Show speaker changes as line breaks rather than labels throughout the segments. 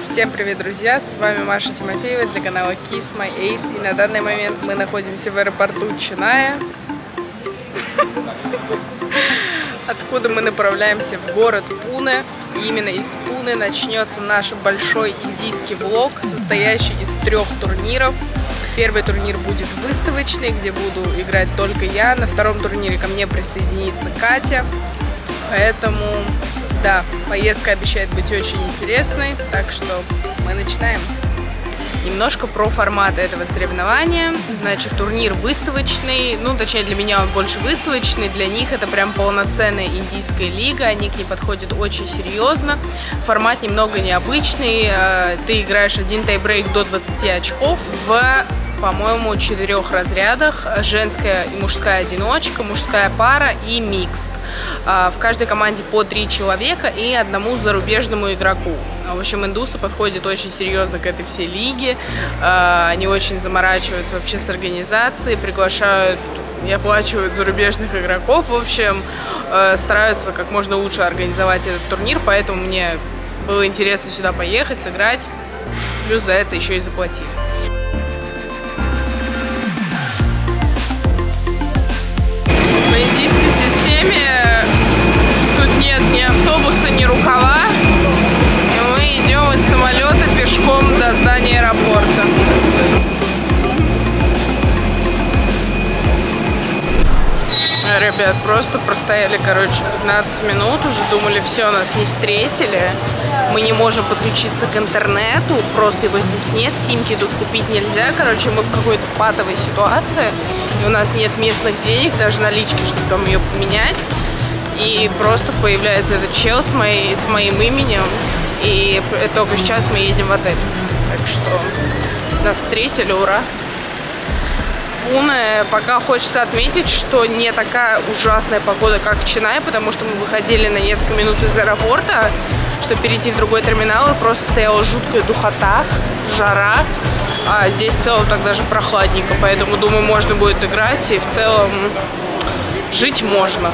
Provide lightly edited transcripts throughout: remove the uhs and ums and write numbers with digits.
Всем привет, друзья! С вами Маша Тимофеева для канала Kiss My Ace. И на данный момент мы находимся в аэропорту Ченая, откуда мы направляемся в город Пуне. И именно из Пуне начнется наш большой индийский влог, состоящий из 3 турниров. Первый турнир будет выставочный, где буду играть только я. На втором турнире ко мне присоединится Катя. Поэтому, да, поездка обещает быть очень интересной. Так что мы начинаем. Немножко про формат этого соревнования. Значит, турнир выставочный. Ну, точнее, для меня он больше выставочный. Для них это прям полноценная индийская лига. Они к ней подходят очень серьезно. Формат немного необычный. Ты играешь один тайбрейк до 20 очков в, по-моему, 4 разрядах. Женская и мужская одиночка, мужская пара и микс. В каждой команде по 3 человека и одному зарубежному игроку. В общем, индусы подходят очень серьезно к этой всей лиге. Они очень заморачиваются вообще с организацией, приглашают и оплачивают зарубежных игроков. В общем, стараются как можно лучше организовать этот турнир, поэтому мне было интересно сюда поехать, сыграть. Плюс за это еще и заплатили. В индийской системе тут нет ни автобуса, ни рукава. И мы идем из самолета пешком до здания аэропорта. Ребят, просто простояли, короче, 15 минут. Уже думали, все, нас не встретили. Мы не можем подключиться к интернету. Просто его здесь нет. Симки тут купить нельзя. Короче, мы в какой-то патовой ситуации. И у нас нет местных денег, даже налички, чтобы там ее поменять. И просто появляется этот чел с моим именем. И только сейчас мы едем в отель. Так что нас встретили, ура! Пуне. Пока хочется отметить, что не такая ужасная погода, как в Ченае, потому что мы выходили на несколько минут из аэропорта, чтобы перейти в другой терминал, и просто стояла жуткая духота, жара. А здесь в целом так даже прохладненько, поэтому, думаю, можно будет играть, и в целом жить можно.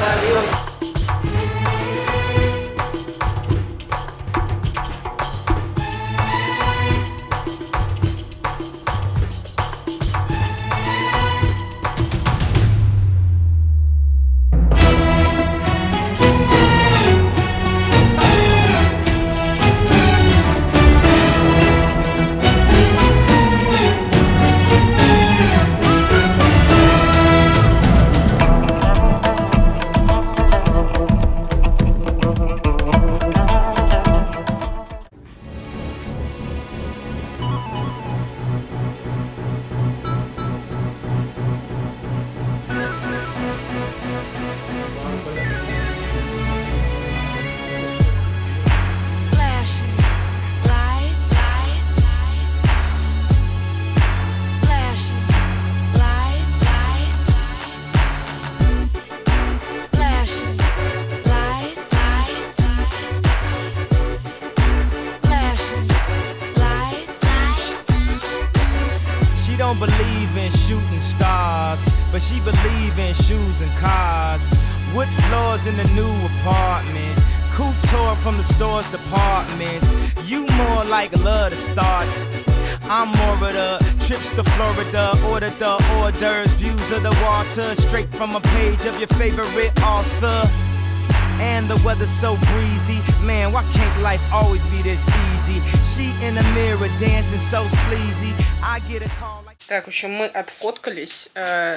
Don't believe in shooting stars, but she believe in shoes and cars. Wood floors in the new apartment, couture from the store's departments. You more like love to start. I'm more of the trips to Florida, order the hors d'oeuvres, views of the water, straight from a page of your favorite author. And the weather's so breezy, man, why can't life always be this easy? She in the mirror dancing so sleazy. I get a call like...
Так, в общем, мы отфоткались,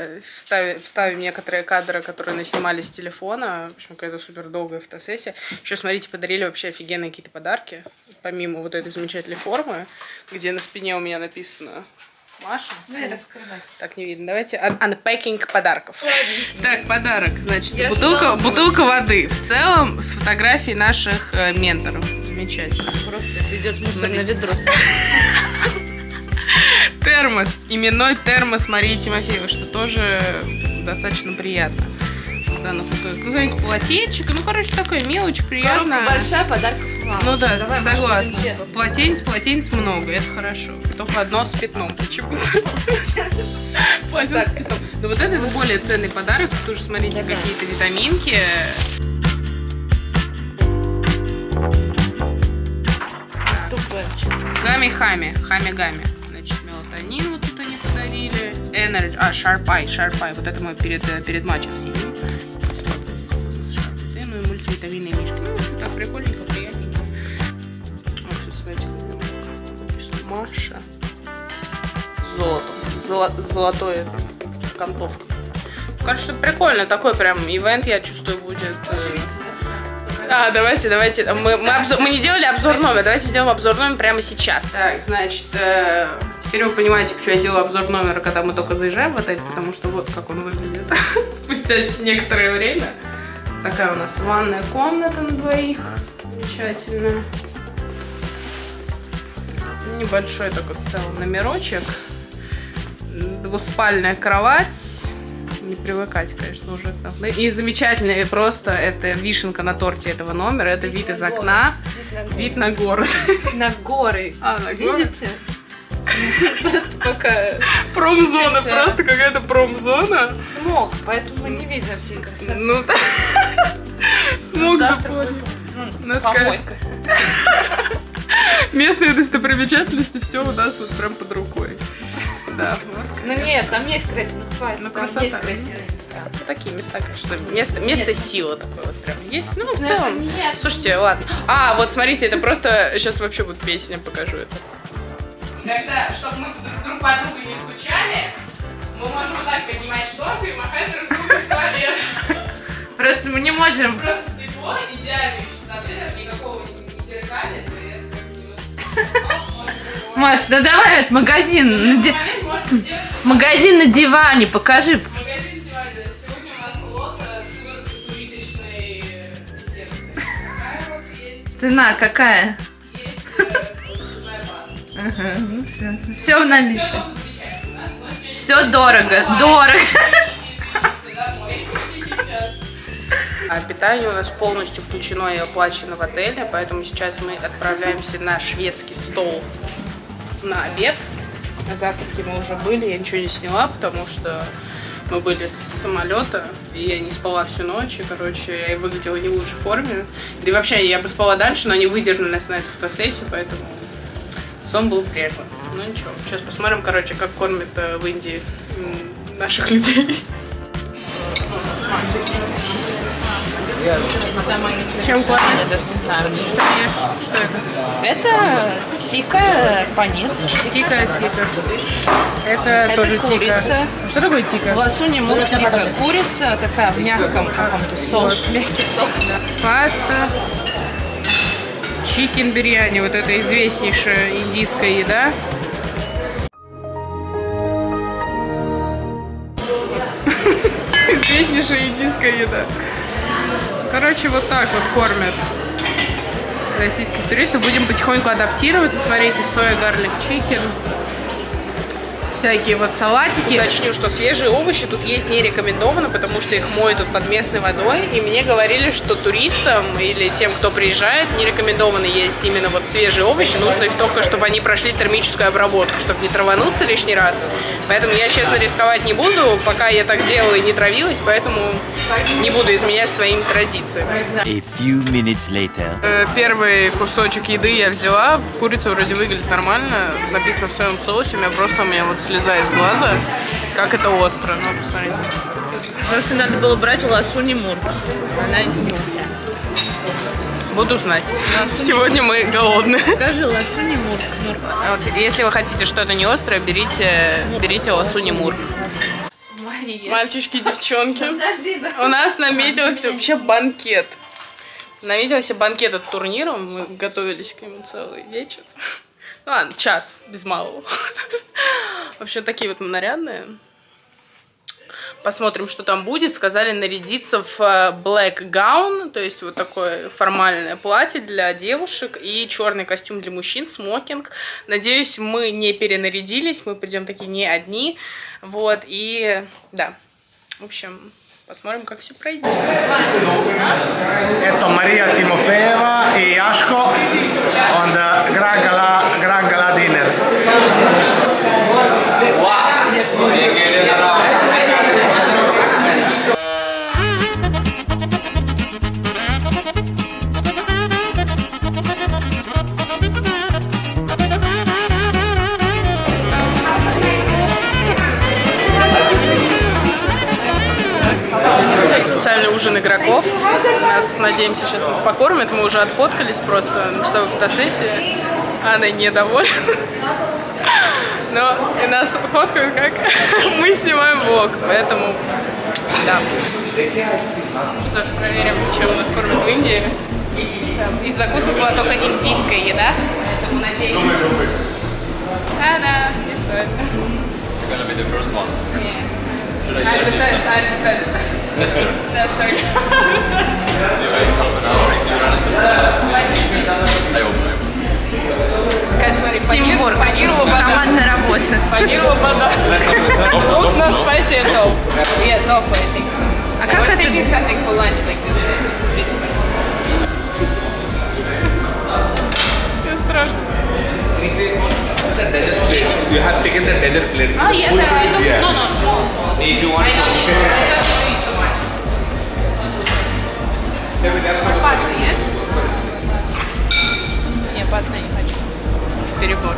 вставим некоторые кадры, которые наснимали с телефона. В общем, какая-то супер долгая фотосессия. Еще, смотрите, подарили вообще офигенные какие-то подарки. Помимо вот этой замечательной формы, где на спине у меня написано Маша.
Не раскрывать.
Так, не видно. Давайте unpacking подарков. Так, подарок. Значит, бутылка воды. В целом, с фотографией наших менторов. Замечательно.
Просто это идет мусорное ведро.
Термос. Именной термос Марии Тимофеевой, что тоже достаточно приятно. Да, ну, смотрите, полотенчик. Ну, короче, такая мелочь, приятная.
Коробка большая, подарков мало.
Ну да,
давай,
согласна. Полотенец много, это хорошо. Только одно с пятном. Почему? Полотенце с пятном. Но вот это более ценный подарок. Тут уже, смотрите, какие-то витаминки. Значит, гами-хами, хами-гами. Значит, мелатонин вот тут они подарили. Energy, Sharp-Eye. Вот это мы перед матчем съедим. Ну и мультивитаминные мишки. Ну, так прикольненько, приятненько. Вот, кстати, Маша. Золотой это, окантовка. Короче, что прикольно. Такой прям ивент, я чувствую, будет. Давайте. Мы не делали обзор номера. Давайте сделаем обзор номера прямо сейчас. Так, значит, теперь вы понимаете, почему я делаю обзор номера, когда мы только заезжаем в отель, потому что вот как он выглядит спустя некоторое время. Такая у нас ванная комната на двоих. Замечательно. Небольшой такой целый номерочек. Двуспальная кровать. Не привыкать, конечно, уже. И замечательно, просто это вишенка на торте этого номера. Это вид из окна. Вид на город.
На горы.
На горы.
Видите? Просто пока...
Промзона, просто какая-то промзона.
Смог, поэтому мы не видим всей красоты.
Ну да. Смог
завтра будет помойка.
Местные достопримечательности, все у нас вот прям под рукой. Да, вот.
Ну нет, там есть красиво, хватит.
Ну,
Там
красота.
есть красивые места.
Вот такие места, конечно. Место силы такое вот прям есть. Ну, в
Но
целом.
это нет.
Слушайте, ладно. Вот смотрите, это просто... Сейчас вообще будет песня, покажу это. Когда, чтобы мы друг по другу не скучали, мы можем вот так поднимать шторку и махать друг другу в туалет.
Просто мы не можем.
Просто тепло, идеальный шизофрен, никакого не зеркали.
Маш, да давай этот магазин. Магазин на диване, покажи.
Магазин на диване, да. Сегодня у нас лот с улиточной десерткой. Такая вот есть.
Цена какая?
Есть зубная паста.
Ага, ну все. Все в наличии.
Все тут замечательно.
Все дорого, дорого.
Питание у нас полностью включено и оплачено в отеле, поэтому сейчас мы отправляемся на шведский стол на обед. На завтраке мы уже были, я ничего не сняла, потому что мы были с самолета, и я не спала всю ночь, и, короче, я выглядела не в лучшей форме. Да и вообще, я бы спала дальше, но они выдернули нас на эту фотосессию, поэтому сон был прежний. Ну ничего, сейчас посмотрим, короче, как кормят в Индии наших людей. Чем кормят?
Я даже не знаю.
Что ешь? Что это?
Это тика, панир.
Тика. Это тоже
курица.
тика. Что такое тика?
Ласуни мук тика. Курица такая в мягком каком-то соусе. Мягкий соус.
Паста. Чикен бирьяни. Вот это известнейшая индийская еда. Известнейшая индийская еда. Короче, вот так вот кормят российских туристов. Будем потихоньку адаптироваться. Смотрите, соя, гарлик, чикен. Всякие вот салатики. Уточню, что свежие овощи тут есть не рекомендовано, потому что их моют тут под местной водой. И мне говорили, что туристам или тем, кто приезжает, не рекомендовано есть именно вот свежие овощи. Нужно их только, чтобы они прошли термическую обработку, чтобы не травануться лишний раз. Поэтому я, честно, рисковать не буду, пока я так делала и не травилась, поэтому не буду изменять своим традициям.
A few minutes later.
Первый кусочек еды я взяла. Курица вроде выглядит нормально. Написано в своем соусе. У меня вот слеза из глаза. Как это остро. Ну, посмотрите.
Просто надо было брать ласуни мурк. Она не
Буду знать. Сегодня мы голодные.
Скажи ласуни мурк.
Вот, если вы хотите что-то не острое, берите ласуни мурк. Мальчишки и девчонки. У нас наметился вообще банкет. Наметился банкет от турнира. Мы готовились к нему целый вечер. Ну ладно, час, без малого. В общем, такие вот мы нарядные. Посмотрим, что там будет. Сказали нарядиться в black gown, то есть вот такое формальное платье для девушек и черный костюм для мужчин, смокинг. Надеюсь, мы не перенарядились, мы придем такие не одни. Вот, и да, в общем, посмотрим, как все пройдет.
Это Мария Тимофеева и Яшко on the Grand Gala dinner.
официальный ужин игроков. Нас, надеемся, сейчас нас покормят. Мы уже отфоткались просто на часовой фотосессии. Анна недовольна. Но и нас фоткают, как мы снимаем влог. Поэтому, да. Что ж, проверим, чем нас кормят в Индии. Из закусок была только индийская еда. Поэтому надеюсь. Да, не стоит.
You're gonna be the first one.
Yeah.
Should I
I'm
start
the
you?
best, I'm the best.
Tester.
Tester.
You wait half an hour if you run into the I open it.
Кать, смотри,
Тимворк. Командная работа.
панировала вода. Looks not spicy at all. Yeah, no, I think so.
А
I
как
was
это?
thinking something for lunch, like a bit spicy. Мне страшно.
You have taken the desert plate.
Ah, yes, I know.
Yeah.
No, small.
If you want
I don't need to eat too much. Pasta, yes?
Не, паста я не хочу. Перебор.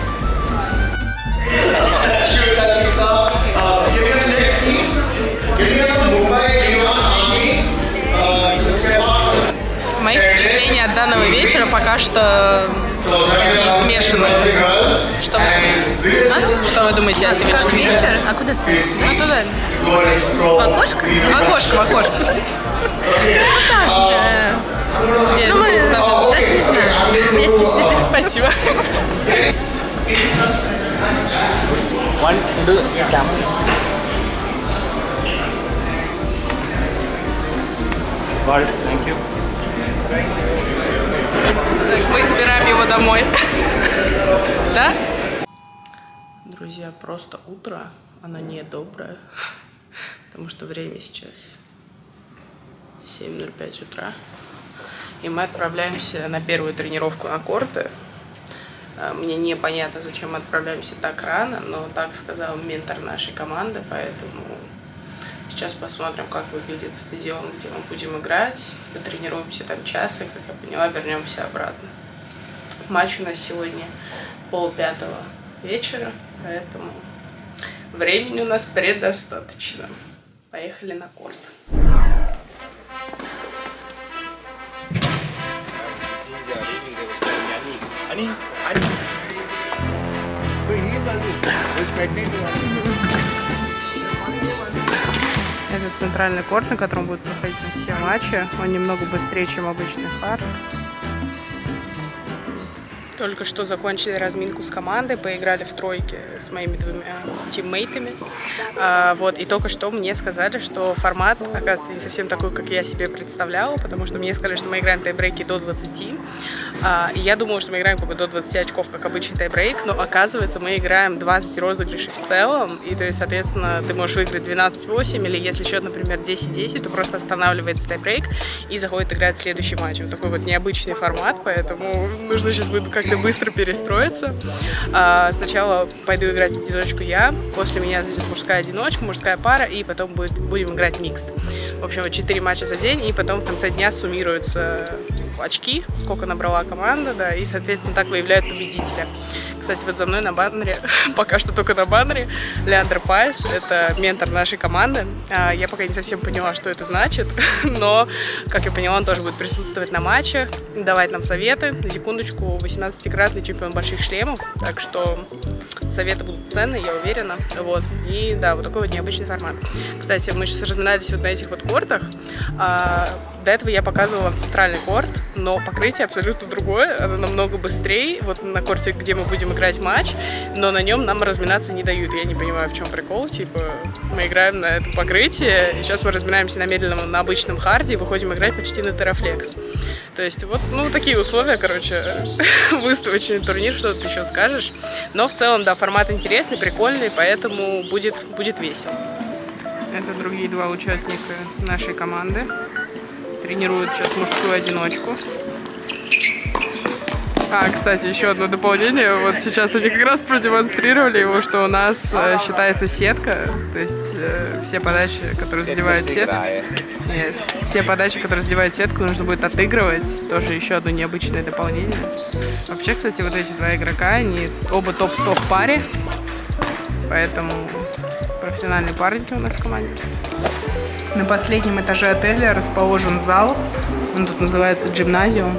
Мои впечатления от данного вечера пока что такие смешанные. Что вы думаете? А? Что вы думаете о сегодняшнем
Как
вечере?
вечер? А куда спать?
Ну туда.
В окошко?
В окошко, в окошко.
Ну так,
Где
ну мы
знакомы?
даже не знаю. Вместе с ними.
Спасибо.
One into the camera. Got it. Thank you.
Мы забираем его домой. Да? Друзья, просто утро. Оно не доброе. Потому что время сейчас 7:05 утра. И мы отправляемся на первую тренировку на корты. Мне непонятно, зачем мы отправляемся так рано, но так сказал ментор нашей команды, поэтому сейчас посмотрим, как выглядит стадион, где мы будем играть. Потренируемся там час, и, как я поняла, вернемся обратно. Матч у нас сегодня 4:30 вечера, поэтому времени у нас предостаточно. Поехали на корт. Это центральный корт, на котором будут проходить все матчи. Он немного быстрее, чем обычный хард. Только что закончили разминку с командой, поиграли в тройке с моими двумя тиммейтами. Вот, и только что мне сказали, что формат, оказывается, не совсем такой, как я себе представляла, потому что мне сказали, что мы играем тайбрейки до 20. И я думала, что мы играем как бы до 20 очков, как обычный тайбрейк, но оказывается, мы играем 20 розыгрышей в целом, и то есть, соответственно, ты можешь выиграть 12-8, или если счет, например, 10-10, то просто останавливается тайбрейк и заходит играть следующий матч. Вот такой вот необычный формат, поэтому нужно сейчас будет как-то быстро перестроиться. Сначала пойду играть одиночку я, после меня зайдет мужская одиночка, мужская пара, и потом будем играть микст. В общем, вот 4 матча за день, и потом в конце дня суммируются очки, сколько набрала команда, да, и, соответственно, так выявляют победителя. Кстати, вот за мной на баннере, пока что только на баннере, Леандр Пайс, это ментор нашей команды. Я пока не совсем поняла, что это значит, но, как я поняла, он тоже будет присутствовать на матчах, давать нам советы. На секундочку, 18-кратный чемпион больших шлемов, так что советы будут ценные, я уверена. Вот. И да, вот такой вот необычный формат. Кстати, мы сейчас разминались вот на этих вот кортах. До этого я показывала вам центральный корт, но покрытие абсолютно другое, оно намного быстрее. Вот на корте, где мы будем играть матч, но на нем нам разминаться не дают. Я не понимаю, в чем прикол. Типа, мы играем на этом покрытии, и сейчас мы разминаемся на медленном, на обычном харде, и выходим играть почти на терафлекс. То есть вот, ну, такие условия, короче, выставочный турнир, что ты еще скажешь. Но в целом, да, формат интересный, прикольный, поэтому будет весело. Это другие два участника нашей команды. Тренируют сейчас мужскую одиночку. Кстати, еще одно дополнение. Вот сейчас они как раз продемонстрировали его, что у нас считается сетка. То есть все подачи, которые задевают сетку. Yes. Все подачи, которые задевают сетку, нужно будет отыгрывать. Тоже еще одно необычное дополнение. Вообще, кстати, вот эти два игрока, они оба топ-100 в паре. Поэтому профессиональные парники у нас в команде. На последнем этаже отеля расположен зал. Он тут называется «Гимназиум».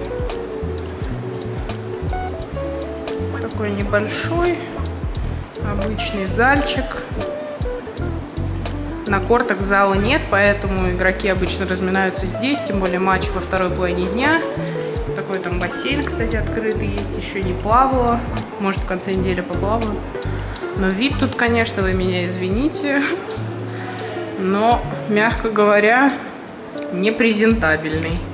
Такой небольшой, обычный зальчик. На кортах зала нет, поэтому игроки обычно разминаются здесь, тем более матч во второй половине дня. Такой там бассейн, кстати, открытый есть, еще не плавала. Может, в конце недели поплаваю. Но вид тут, конечно, вы меня извините, но, мягко говоря, непрезентабельный.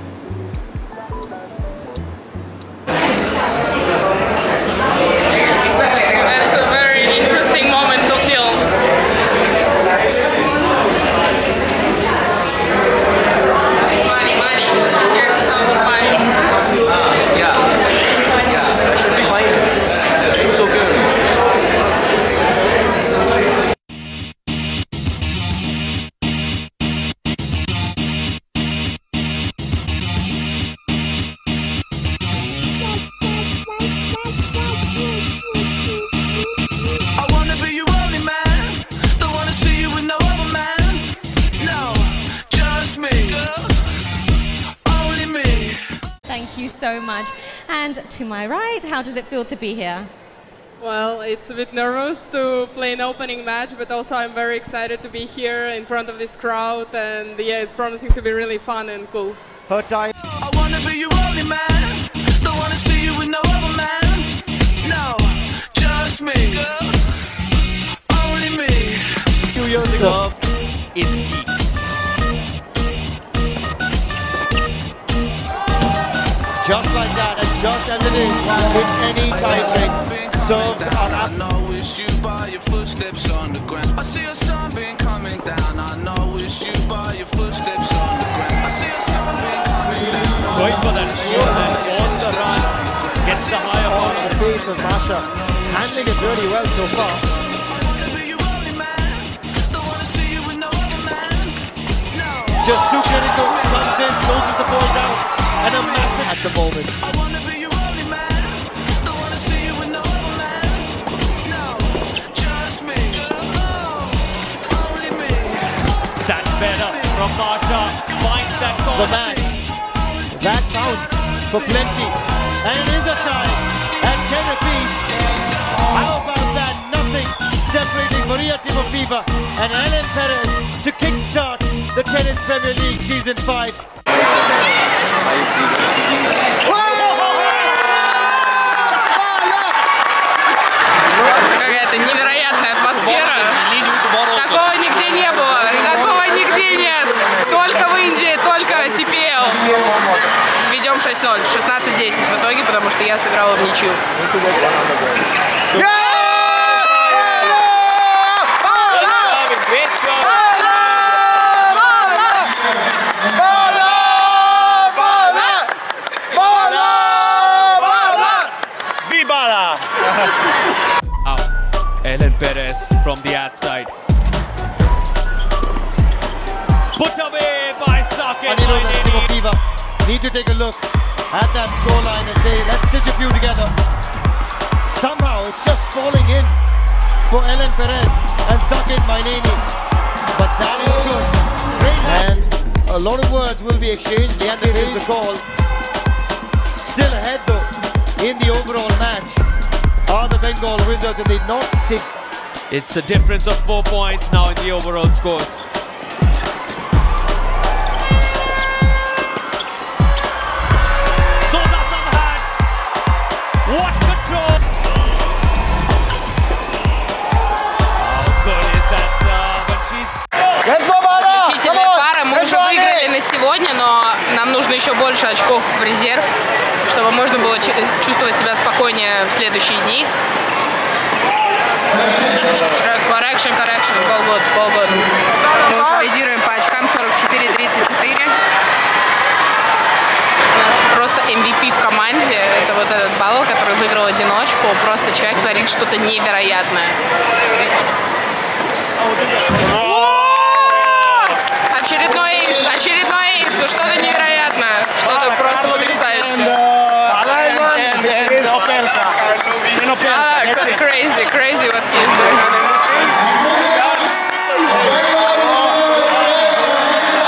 Thank you so much. And to my right, how does it feel to be here?
Well, it's a bit nervous to play an opening match, but also I'm very excited to be here in front of this crowd, and yeah, it's promising to be really fun and cool.
Her time. I wanna be your only man. Don't wanna see you with no other man. No, just me. Girl. Only me. 2 years ago. Is key. Just like that, and just as it is, with any time break, serves are up. I know it's you by your footsteps on the ground. I see a sunbeam coming down. I know it's you by your footsteps on the ground. I see a sunbeam coming down. Going for that shot on the run. Gets the higher part of the face of Masha. Handling it really well so far. Just too clinical, comes in, closes the ball down, and a massive at the moment. I wanna be your only man. Don't wanna see you with no other man. No, just me. Only me. That's better from Masha. Finds that goal. The match. That counts for plenty. And it is a tie. And can repeat. How about that? Nothing separating Maria Timofeeva and Ellen Perez to kickstart the Tennis Premier League Season 5.
Какая-то невероятная атмосфера. Такого нигде не было, такого нигде нет. Только в Индии, только TPL. Ведем 6-0, 16-10 в итоге, потому что я сыграла в ничью.
Ellen Perez from the outside. Put away by Saket.
Timofeeva need to take a look at that scoreline and say, let's stitch a few together. Somehow it's just falling in for Ellen Perez and Saket Mainini. But that is good. And a lot of words will be exchanged. Leander is the call. Still ahead though in the overall match are the Bengal Wizards, and they not take.
It's a difference of 4 points now in the overall scores. Those are some hands. What control! How good is that when she's...
Заключительная пара. Мы уже выиграли на сегодня, но нам нужно еще больше очков в резерв, чтобы можно было чувствовать себя спокойнее в следующие дни. Correction, полгода. Мы уже лидируем по очкам 44-34. У нас просто MVP в команде. Это вот этот Балл, который выиграл одиночку. Просто человек творит что-то невероятное. Очередной эйс, ну что-то невероятное. Что-то просто потрясающее. Crazy what he is doing.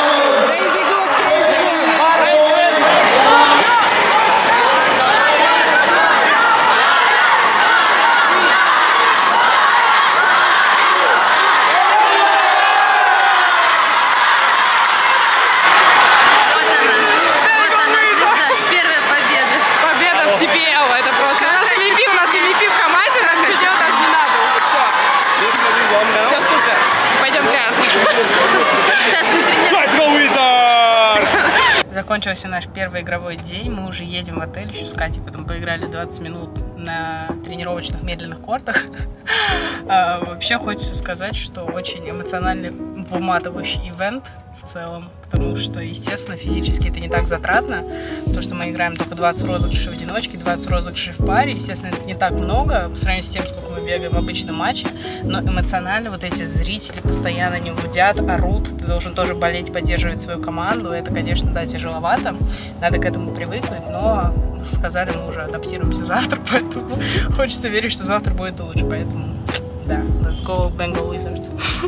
закончился наш первый игровой день. Мы уже едем в отель еще с Катей. Потом поиграли 20 минут на тренировочных медленных кортах. Вообще хочется сказать, что очень эмоциональный, выматывающий ивент в целом. Потому что, естественно, физически это не так затратно. То, что мы играем только 20 розыгрышей в одиночке, 20 розыгрышей в паре. Естественно, это не так много по сравнению с тем, сколько мы бегаем в обычном матче. Но эмоционально вот эти зрители постоянно не гудят, орут. Ты должен тоже болеть, поддерживать свою команду. Это, конечно, да, тяжеловато. Надо к этому привыкнуть. Но, сказали, мы уже адаптируемся завтра. Поэтому хочется верить, что завтра будет лучше. Поэтому, да, let's go Bengal Wizards.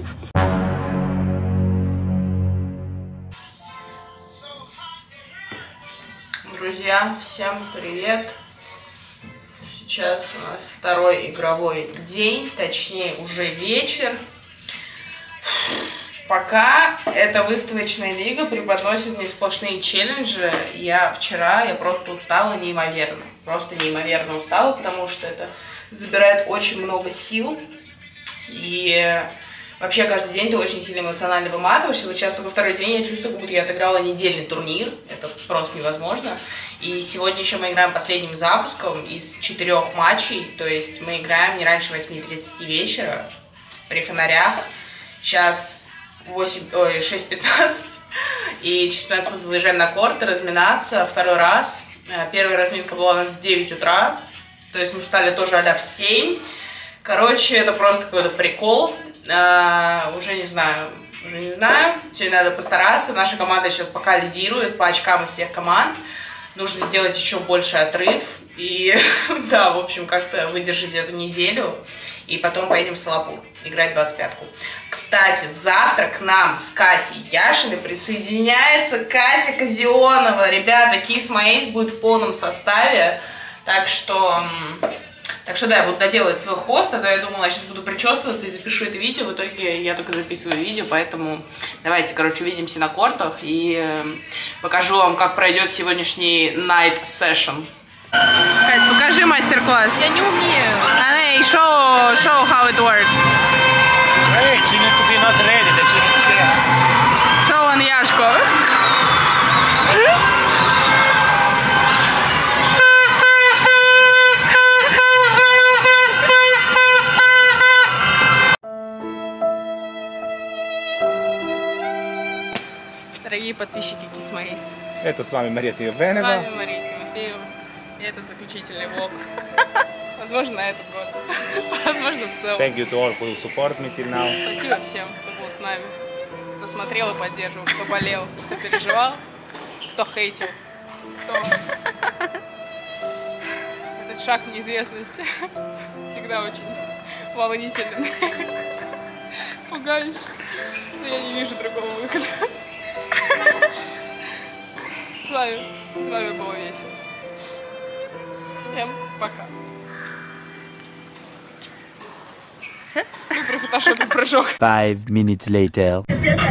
Друзья, всем привет! Сейчас у нас второй игровой день, точнее уже вечер. Пока эта выставочная лига преподносит мне сплошные челленджи. Я просто устала неимоверно. Просто неимоверно устала, потому что это забирает очень много сил. И вообще каждый день ты очень сильно эмоционально выматываешься. Вот сейчас только второй день я чувствую, как будто я отыграла недельный турнир. Это просто невозможно. И сегодня еще мы играем последним запуском из 4 матчей. То есть мы играем не раньше 8:30 вечера при фонарях. Сейчас 6:15. И через 15 минут выезжаем на корт разминаться второй раз. Первая разминка была у нас в 9 утра. То есть мы встали тоже а-ля в 7. Короче, это просто какой-то прикол. Уже не знаю. Сегодня надо постараться. Наша команда сейчас пока лидирует по очкам из всех команд. Нужно сделать еще больше отрыв. И да, в общем, как-то выдержать эту неделю. И потом поедем в Солапур играть 25-ку. Кстати, завтра к нам с Катей Яшиной присоединяется Катя Казионова. Ребята, Kiss My Ace будет в полном составе. Так что да, я буду доделать свой хвост, а то я думала, я сейчас буду причесываться и запишу это видео. В итоге я только записываю видео, поэтому давайте, короче, увидимся на кортах и покажу вам, как пройдет сегодняшний night session. Кать, покажи мастер-класс. Я не умею. Show how it works.
Hey, she needs to be not ready, that she needs to.
Show on Яшко. Дорогие подписчики Kiss My Ace.
Это с вами Мария Тимофеева.
С вами Мария Тимофеева. И это заключительный влог. Возможно, на этот год. Возможно, в целом.
Thank you to all who support me till now.
Спасибо всем, кто был с нами. Кто смотрел и поддерживал, кто болел, кто переживал, кто хейтил, кто... Этот шаг в неизвестность всегда очень волнительный, пугающий. Но я не вижу другого выхода. С вами было весело. Всем пока. Выбрав фотошопный прыжок.
5 minutes later.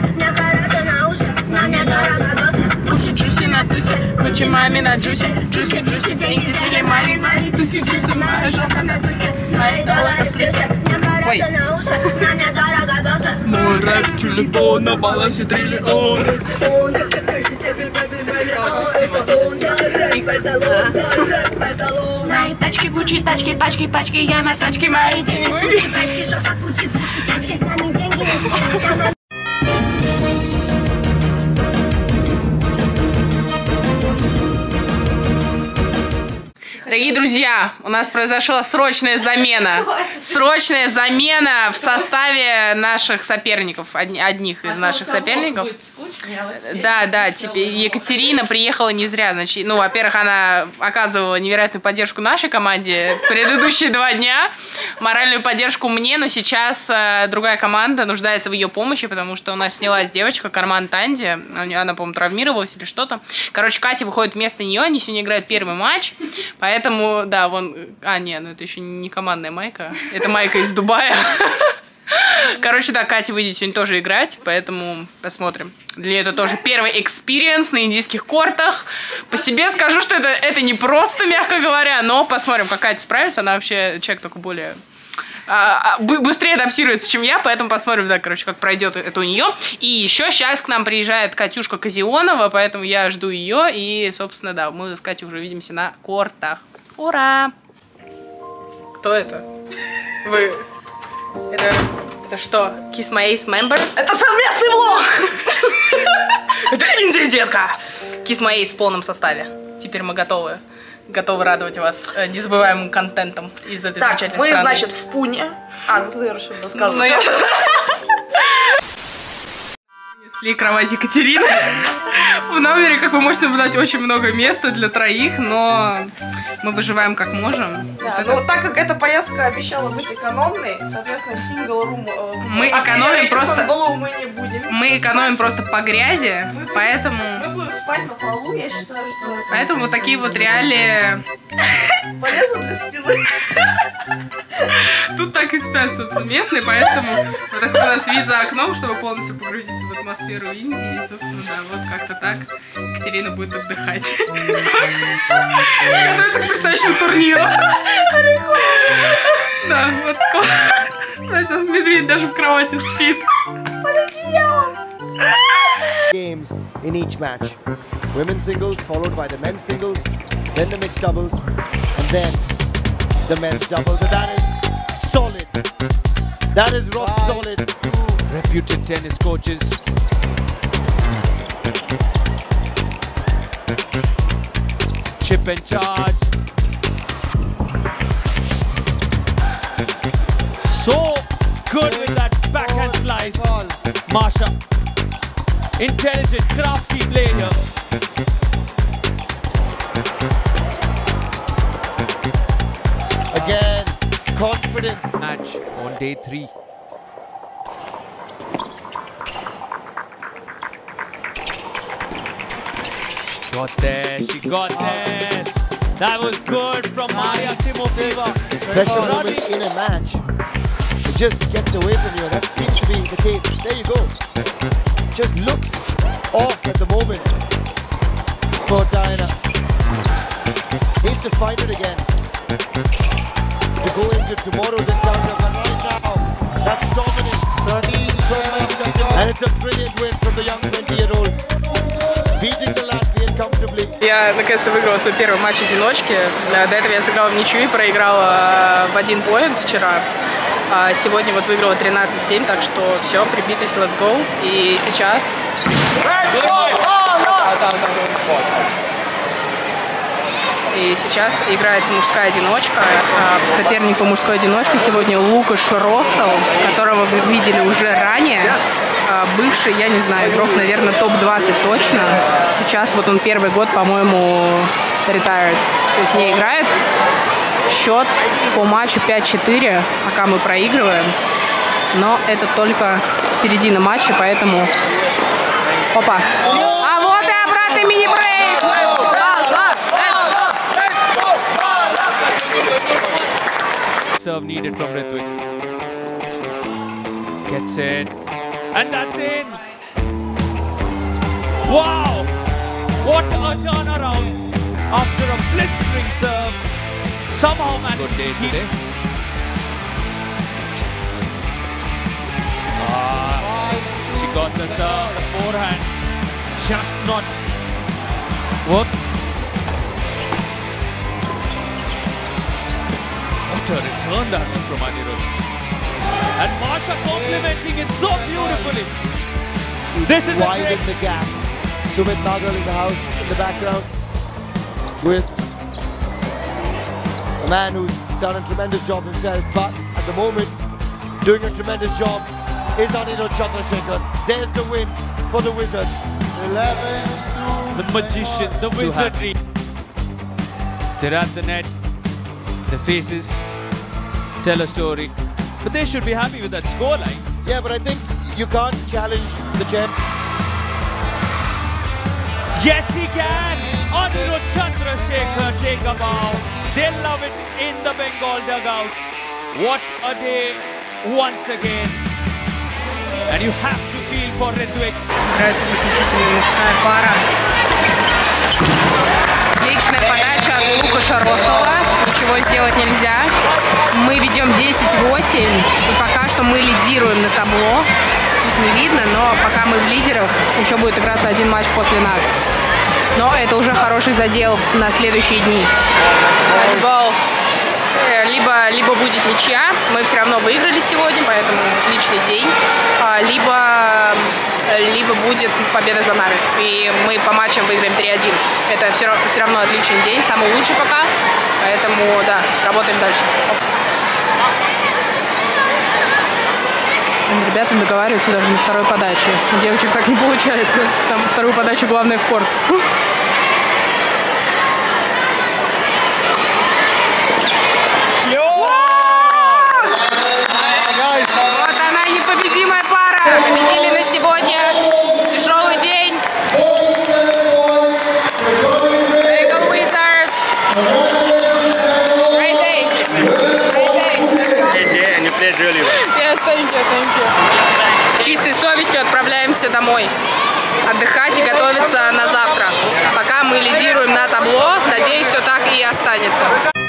Джуси на тусе, круче маме на джуси, джуси, деньги, телемани, джуси, моя жопа на тусе, мои доллары в плюсе. Ой. Мой рэп телефон на балансе триллион. Мои тачки, Гуччи, тачки, пачки, я на тачке мои деньги. Дорогие друзья, у нас произошла срочная замена. Срочная замена в составе наших соперников, одних из наших соперников. Да, теперь Екатерина приехала не зря. Значит, ну, во-первых, она оказывала невероятную поддержку нашей команде предыдущие 2 дня, моральную поддержку мне, но сейчас другая команда нуждается в ее помощи, потому что у нас снялась девочка, Карман Танди, она, по-моему, травмировалась или что-то. Короче, Катя выходит вместо нее, они сегодня играют первый матч, поэтому, да, вон... ну это еще не командная майка, это майка из Дубая. Короче, да, Катя выйдет сегодня тоже играть, поэтому посмотрим. Для нее это тоже первый экспириенс на индийских кортах. По себе скажу, что это не просто, мягко говоря, но посмотрим, как Катя справится. Она вообще человек только более быстрее адаптируется, чем я, поэтому посмотрим, да, короче, как пройдет это у нее. И еще сейчас к нам приезжает Катюшка Казионова, поэтому я жду ее, и, собственно, да, мы с Катей уже увидимся на кортах. Ура! Кто это? Вы... Это что? Kiss My Ace Member? Это совместный влог! Это Индия, детка! Kiss My Ace в полном составе. Теперь мы готовы радовать вас незабываемым контентом из этой замечательной страны.
Мы, значит, в Пуне. Ну ты, наверное, что рассказывать.
Несли кровать Екатерины. В номере, как вы можете наблюдать, очень много места для троих, но мы выживаем как можем.
Да, но так как эта поездка обещала быть экономной, соответственно, сингл-рум
мы экономим просто.
Мы не будем.
Мы экономим просто по грязи, поэтому.
Мы будем спать на полу, я считаю, что.
Поэтому вот такие вот реалии.
Полезно для спины.
Тут так и спят, собственно, местные, поэтому вот такой у нас вид за окном, чтобы полностью погрузиться в атмосферу Индии. И, собственно, да, вот как-то так Екатерина будет отдыхать. Готовится к предстоящему турниру. Да, вот это медведь даже в кровати спит.
Games in each match. Women's singles followed by the men's singles, then the mixed doubles, and then the men's doubles. And that is solid. That is rock solid.
Reputed tennis coaches. Chip and charge. So good with that backhand slice. Marsha. Intelligent, crafty player.
Again, confidence.
Match on day 3. She got there. That was good from Maria Timofeeva.
Pressure moments in a match. It just gets away from you. That seems to be the case. There you go. Just looks off at the moment for Diana. Needs to find it again to go into tomorrow's encounter. But right now, that's dominance. And it's a brilliant win from the young 20-year-old. Beating the Latvian comfortably.
Я наконец-то выиграла свой первый матч одиночки. До этого я сыграла в ничью и проиграла в 1 поинт вчера. А сегодня вот выиграла 13-7, так что все, прибились, let's go. И сейчас... И сейчас играется мужская одиночка. Соперник по мужской одиночке сегодня Лукаш Россел, которого вы видели уже ранее. Бывший, я не знаю, игрок, наверное, топ-20 точно. Сейчас вот он первый год, по-моему, retired. То есть не играет. Счет по матчу 5-4, пока мы проигрываем. Но это только середина матча, поэтому... Опа! А вот и обратный мини-брейк!
Serve needed from Ritwik. Gets in. And that's in! Wow! What a turnaround! After a blistering serve, somehow managed to keep today. She got the serve, the forehand, just not work. What a return that was from Anirudh. And Marsha complimenting it so beautifully. This is
widen the gap. Sumit Nagal in the house in the background with a man who's done a tremendous job himself, but at the moment doing a tremendous job is Anirudh Chandrasekhar. There's the win for the Wizards.
11-2. The magician, the wizardry. They're at the net. The faces tell a story. But they should be happy with that scoreline.
Yeah, but I think you can't challenge the champ.
Yes, he can! Anirudh Chandrasekhar take a bow. They love it in the Bengal dugout. What a day once again. And you have to feel for Ritwik.
Играется заключительная мужская пара. Отличная подача от Лукаша Россела. Ничего сделать нельзя. Мы ведем 10-9. 10:08, и пока что мы лидируем на табло. Их не видно, но пока мы в лидерах, еще будет играться один матч после нас. Но это уже хороший задел на следующие дни. Либо будет ничья, мы все равно выиграли сегодня, поэтому отличный день. Либо будет победа за нами, и мы по матчам выиграем 3-1. Это все равно отличный день, самый лучший пока, поэтому да, работаем дальше. Ребята договариваются даже на второй подаче. У девочек так не получается. Там вторую подачу главное в корт. Вот она, непобедимая пара. Победили на сегодня. Тяжелый день. Bengal Wizards. Great day.
Great day and you played really well.
Yes, thank you. С чистой совестью отправляемся домой. Отдыхать и готовиться на завтра. Пока мы лидируем на табло, надеюсь, все так и останется.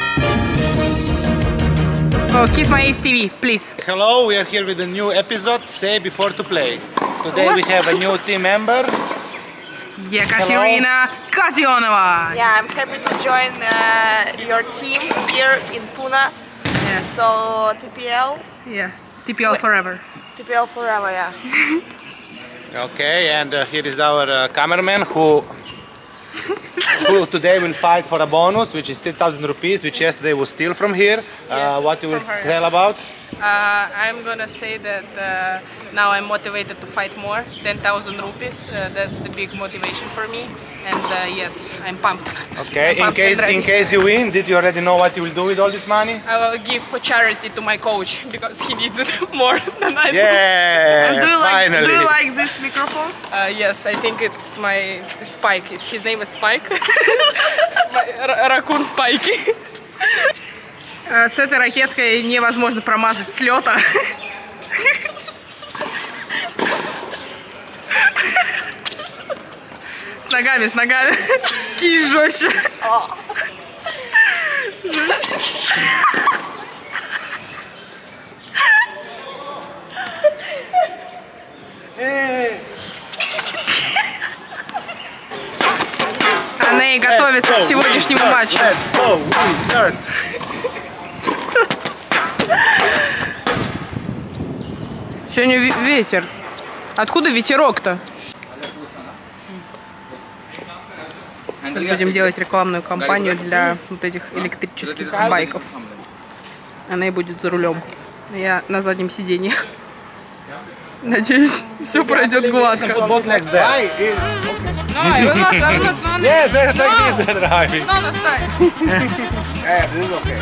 Kiss my Ace TV, please.
Hello, we are here with a new episode, Say Before to Play. Today we have a new team member.
Ekaterina Kazionova.
Yeah, I'm happy to join your team here in Pune.
Yes.
So TPL.
Yeah, TPL forever.
TPL forever, yeah.
Okay, and here is our cameraman who today will fight for a bonus, which is 10,000 rupees, which yesterday was steal from here.
Yes,
what you will
her,
tell about?
I'm gonna say that now I'm motivated to fight more. 10,000 rupees, that's the big motivation for me. And yes, I'm pumped.
Okay,
I'm pumped
in case you win, did you already know what you will do with all this money?
I will give for charity to my coach because he needs it more than I do.
Yeah,
Do you like this microphone?
Yes, I think it's my Spike. His name is Spike. Raccoon Spikey. С этой ракеткой невозможно промазать с лета. С ногами. Кисть жестче. Она и готовится к сегодняшнему матчу. Сегодня ветер. Откуда ветерок-то? Сейчас будем делать рекламную кампанию для вот этих электрических байков. Она и будет за рулем. Я на заднем сиденье. Надеюсь, все пройдет гладко.
No,
I will not. I'm not.
Yes, they're like this, they're driving.
No, stay.
Yeah, this is okay.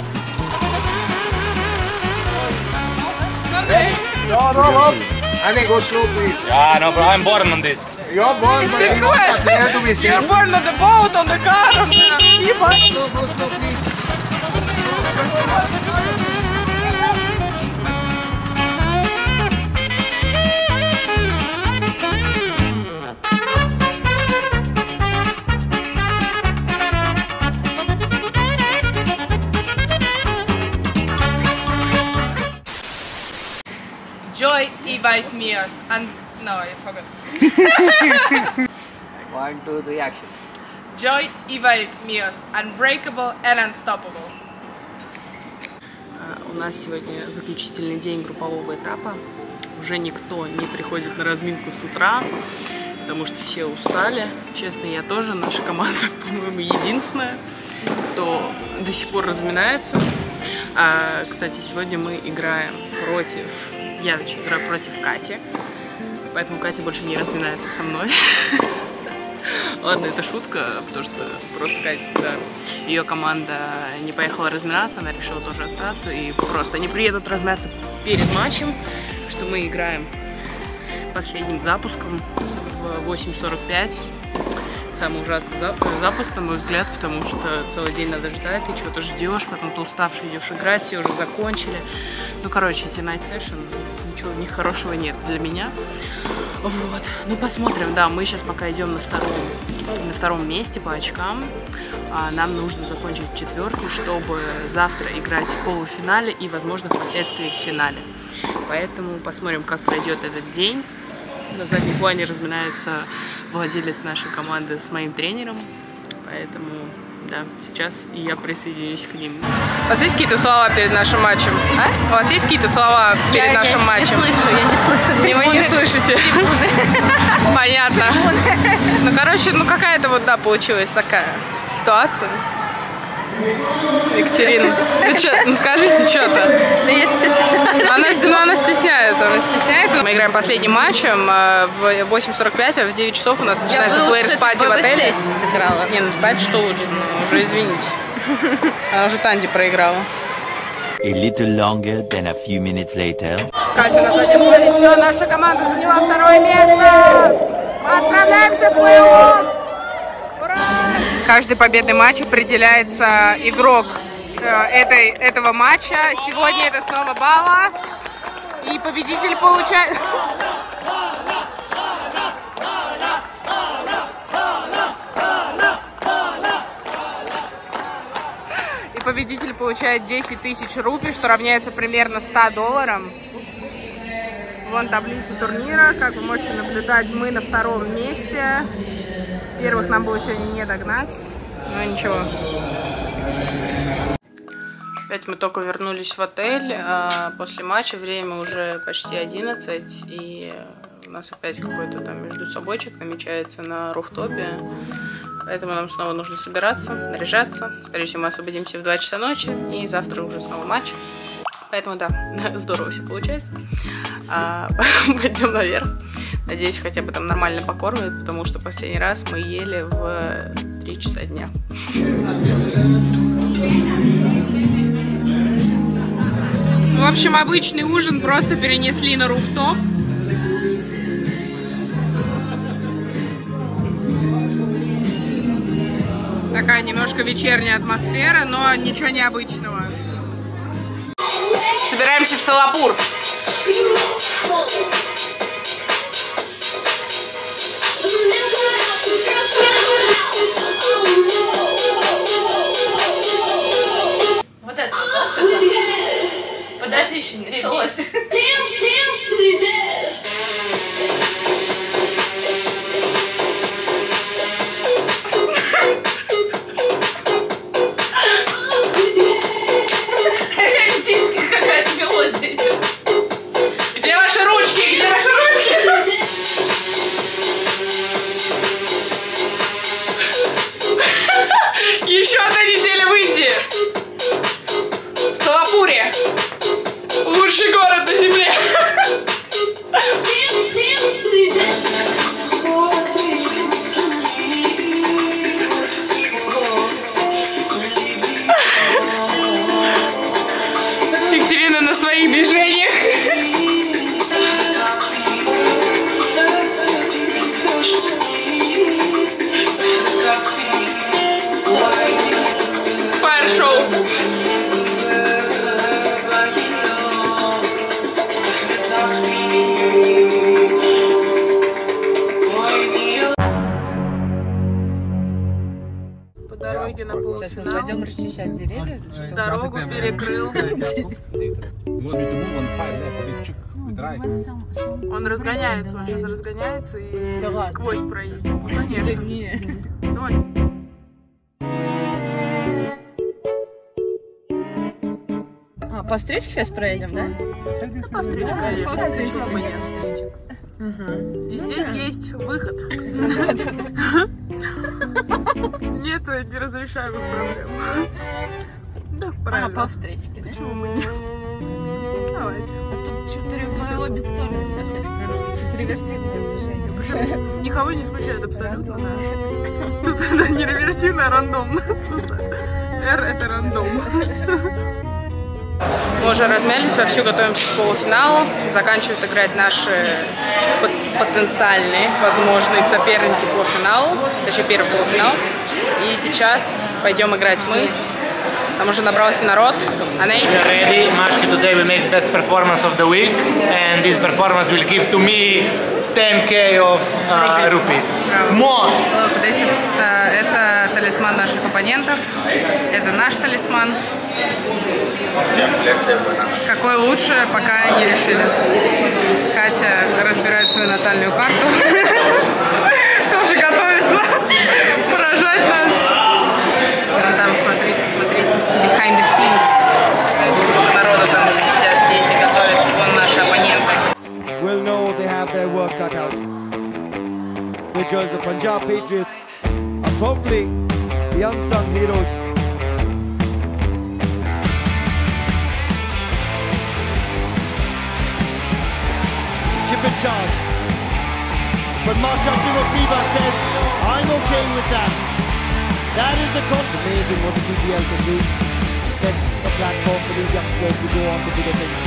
No. I think go slow, please.
Yeah, no, bro, I'm born on this.
You're born, but
It's
you have to be safe.
You're born on the boat, on the car, on the people.
Go slow, please.
Joy e-bike Mios and no, I forgot.
1, 2, 3, action.
Joy e-bike Mios, unbreakable and unstoppable. У нас сегодня заключительный день группового этапа. Уже никто не приходит на разминку с утра, потому что все устали. Честно, я тоже. Наша команда, по-моему, единственная, кто до сих пор разминается. Кстати, сегодня мы играем против... Я играю против Кати, поэтому Катя больше не разминается со мной. Ладно, это шутка, потому что просто Катя, да, ее команда не поехала разминаться, она решила тоже остаться, и просто они приедут размяться перед матчем, что мы играем последним запуском в 8:45. Самый ужасный запуск, на мой взгляд, потому что целый день надо ждать, ты чего-то ждешь, потом ты уставший идешь играть, все уже закончили. Ну, короче, эти night session, ничего в них хорошего нет для меня. Вот, ну посмотрим, да, мы сейчас пока идем на втором месте по очкам. нам нужно закончить в четверке, чтобы завтра играть в полуфинале и, возможно, впоследствии в финале. Поэтому посмотрим, как пройдет этот день. На заднем плане разминается владелец нашей команды с моим тренером. Поэтому, да, сейчас и я присоединюсь к ним. У вас есть какие-то слова перед нашим матчем? А? У вас есть какие-то слова перед нашим матчем?
Я не слышу.
Вы не слышите? Понятно. Ну, короче, ну какая-то вот, да, получилась такая ситуация. Екатерина, ну скажите что-то. Она стесняется. Мы играем последним матчем в 8:45, а в 9 часов у нас начинается Players Party в отеле.
Сыграла.
Не, ну дальше что лучше, ну уже извините. Она уже Танди проиграла.
A little longer than a few minutes later.
Катя на заднем плане. Все, наша команда заняла второе место. Мы отправляемся в плей-офф. Каждый победный матч определяется игрок этого матча. Сегодня это снова Бала. И победитель получает... Победитель получает 10 тысяч рупий, что равняется примерно $100. Вон таблица турнира. Как вы можете наблюдать, мы на втором месте. Первых нам было сегодня не догнать, но ничего. Опять мы только вернулись в отель после матча. Время уже почти 11, и у нас опять какой-то там между собойчик намечается на руфтопе. Поэтому нам снова нужно собираться, наряжаться. Скорее всего, мы освободимся в 2 часа ночи, и завтра уже снова матч. Поэтому, да, здорово все получается. Пойдем наверх. Надеюсь, хотя бы там нормально покормят, потому что последний раз мы ели в 3 часа дня. В общем, обычный ужин просто перенесли на руфтоп. Такая немножко вечерняя атмосфера, но ничего необычного. Собираемся в Солапур.
Вот это, да? Подожди, еще не началось.
Еще одна неделя в Индии. В Солапуре. Лучший город на земле. Екатерина на своих движениях. Сейчас мы пойдем расчищать деревья. Дорогу перекрыл. Он разгоняется, он сейчас разгоняется и сквозь проедет. Конечно. Давай.
По встрече сейчас проедем, да?
По встрече, конечно. По встрече нет. И здесь есть выход. Нет неразрешаемых проблем. Да, правильно.
По встречке, да?
Почему мы нет? Давайте.
А тут что-то в обе стороны со всех сторон. Тут реверсивное движение.
Почему? Никого не смущает абсолютно. Тут это не реверсивно, а рандомно. R это рандом. Мы уже размялись, вовсю готовимся к полуфиналу. Заканчивают играть наши потенциальные, возможные соперники по финалу. Точнее, первый полуфинал. И сейчас пойдем играть мы. Там уже набрался народ. Аней.
We are ready. Mashki, today we make best performance of the week. And this performance will give to me
10k of rupees. More.
Look, это талисман наших оппонентов. Это наш талисман. Какой лучше, пока не решили. Катя разбирает свою натальную карту. Тоже готовится поражать нас. Там, смотрите, behind the scenes. Видите, сколько народу там уже сидят, дети готовятся. Вон наши оппоненты.
Will know they have their work cut out. Because the Punjab Patriots are probably the unsung heroes. Chip and charge. But Masha Timofeva says, I'm okay with that. That is the amazing what the PPL can do. Sets a platform for these youngsters to go on to bigger things.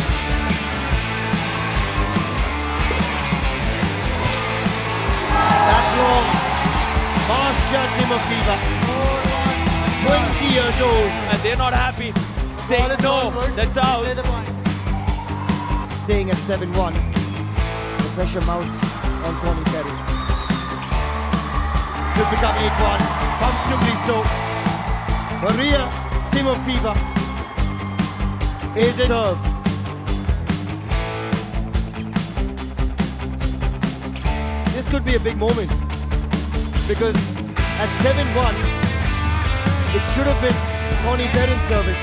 That's wrong. Masha Timofeva, 20 years old.
And they're not happy. Saying no, that's out.
Staying at 7-1. The pressure mounts on Connie Perry. Should become 8-1. Comfortably so. Maria Timofeva is in serve. This could be a big moment because at 7-1 it should have been Connie Perrin serving.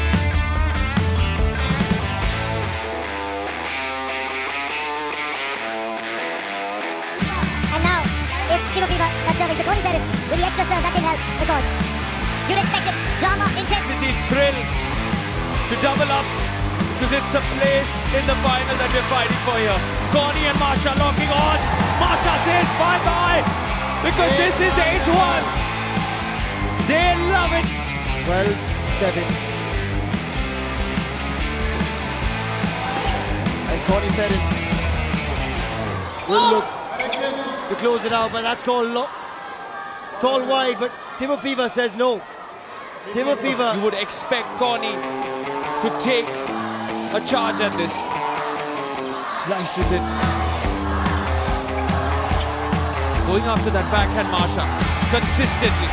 And now it's Timofeva that's serving to Connie Perrin with the extra serve. That didn't help because you'd expected drama, intensity,
thrill to double up because it's a place in the final that we're fighting for here. Connie and Masha locking on. Masha says bye-bye because this is 8-1. They love it.
12-7. And Connie Perrin will look to close it out, but that's called wide, but Timofeva says no. Timofeva.
You would expect Connie to take a charge at this. Slices it. Going after that backhand Masha consistently.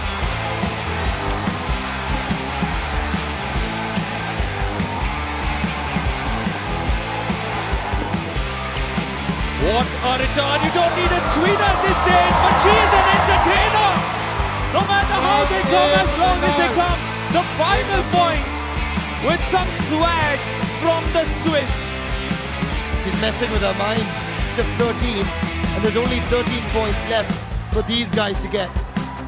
What a return. You don't need a tweener at this stage, but she is an entertainer. No matter how they come, as long as they come. The final point with some swag from the Swiss.
She's messing with her mind. The 13, and there's only 13 points left for these guys to get.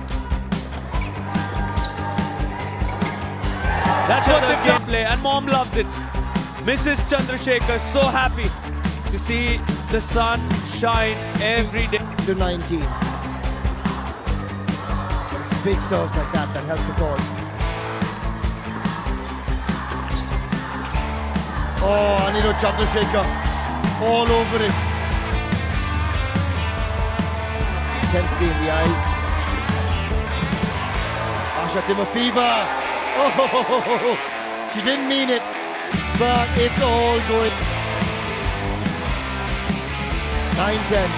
That's what the gameplay, and mom loves it. Mrs. Chandrasekhar so happy to see the sun shine every day.
To 19. Big serves like that help the cause. Oh, Anilo Chandrasekhar all over it. Intensity in the eyes. Masha Timofeva. Oh, she didn't mean it, but it's all going. 9-10.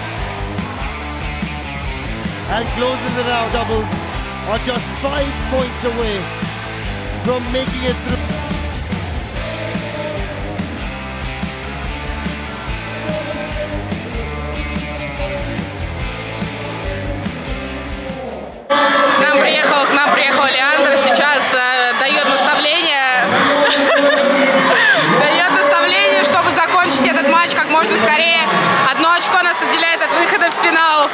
And closes it out. Doubles are just 5 points away from making it through.
К нам приехал Леандр, сейчас дает наставление, чтобы закончить этот матч как можно скорее. Одно очко нас отделяет от выхода в финал.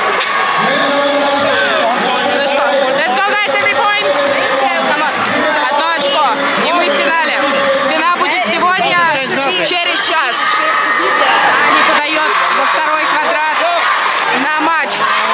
Let's go, guys, every point. Одно очко, и мы в финале. Финал будет сегодня через час. Ани подает во второй квадрат на матч.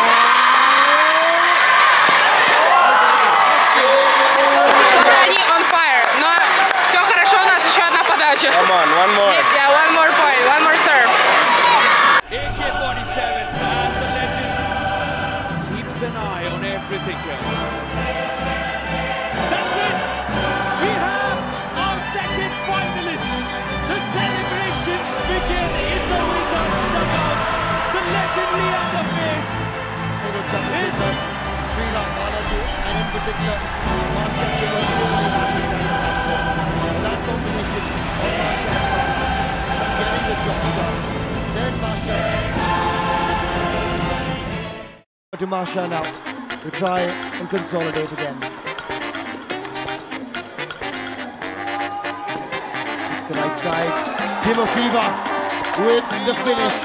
Come
on, one more.
Yeah, one more point, one more serve.
AK-47 and the legend keeps an eye on everything here. That's it. We have our second finalist. The celebrations begin in the Wizards dugout.
particular, Masha was really happy that combination of Masha and getting the job done. Then Masha to Masha now to try and consolidate again. The right side, Timofeeva with the finish.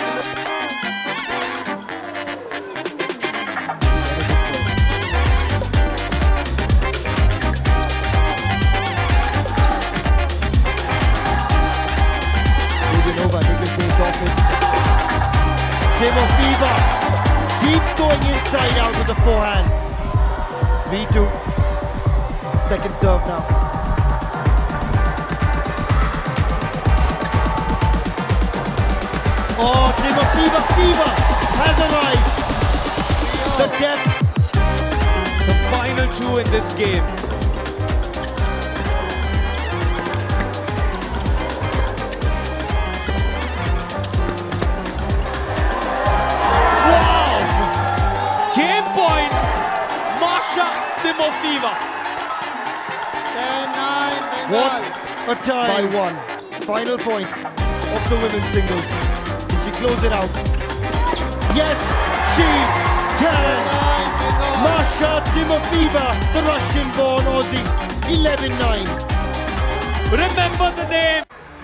Udinova taking the face off it. Timofeeva keeps going inside out with the forehand. V2, second serve now. Oh, Timofeeva has arrived. The depth.
The final two in this game. Wow! Game point, Masha Timofeeva.
10-9. What a time. By one. Final point of the women's singles. She close it out. Yes, she can. Masha Timofeeva, the Russian-born Aussie, 11-9.
Remember the name.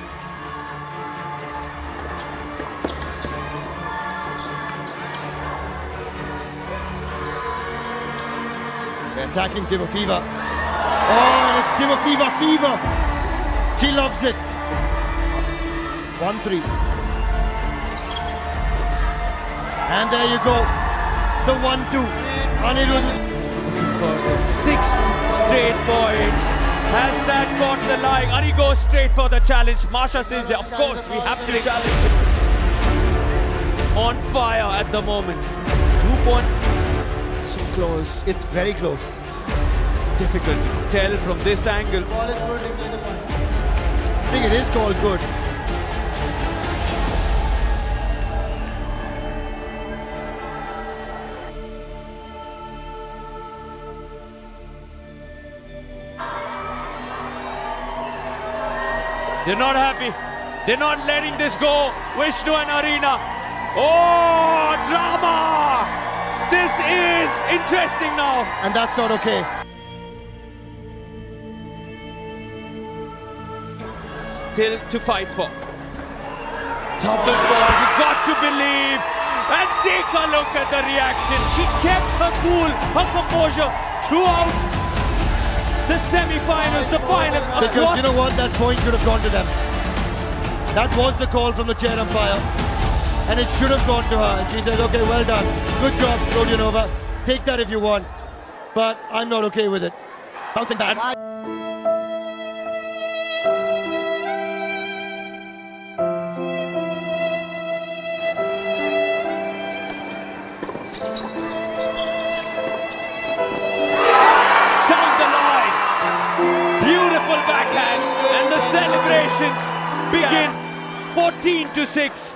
They're attacking Timofeeva. Oh, and it's Timofeeva fever. She loves it. 1-3. And there you go, the 1-2. Anirudh
for the 6th straight point. Has that got the line? Ari goes straight for the challenge. Masha says, of course, we have to challenge. On fire at the moment. 2 points. So close.
It's very close.
Difficult to tell from this angle.
I think it is called good.
They're not happy. They're not letting this go. Vishnu and Arena. Oh, drama! This is interesting now.
And that's not okay.
Still to fight for. Top of ball, you got to believe. And take a look at the reaction. She kept her cool, her composure throughout the semi-finals, the final.
Because you know what, that point should have gone to them. That was the call from the chair umpire. And it should have gone to her. And she says, okay, well done. Good job, Rodionova. Take that if you want. But I'm not okay with it. Bouncing back.
Down the line. Beautiful backhand. And the celebrations begin. 14-6.